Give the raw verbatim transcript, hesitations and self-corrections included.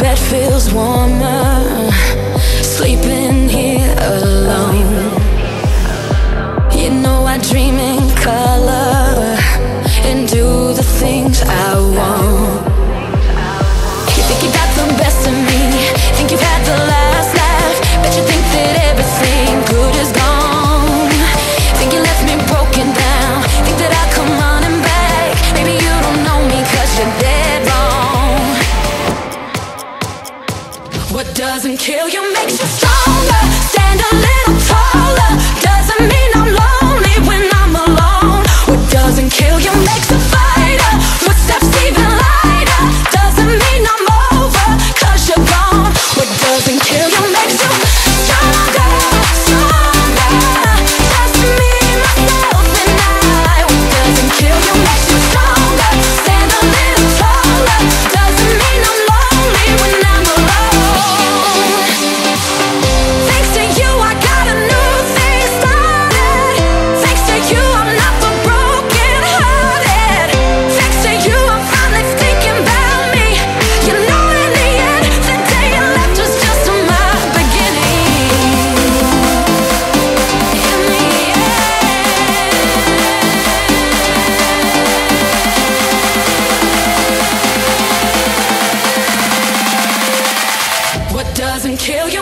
bed feels warmer, sleeping here alone. You know I dream in color and do the things I want. You think you got the best of me, think you've had the last laugh, bet you think that everything good is gone. Think you left me broken down, think that I'll come running back. Maybe you don't know me cause you're dead wrong. What doesn't kill you makes you stronger. Stand a little taller. Doesn't mean I'm lonely when I'm alone. What doesn't kill you makes a fighter. Footsteps even lighter. Doesn't mean I'm over cause you're gone. What doesn't kill you makes you stronger, stronger. Just me, myself and I. What doesn't kill you makes you stronger. Stand a little taller. Doesn't mean I'm lonely when I'm alone. Thanks to you I got a new thing started. Thanks to you I'm not the broken hearted. Thanks to you I'm finally thinking about me. You know in the end the day you left was just my beginning. In the end, what doesn't kill you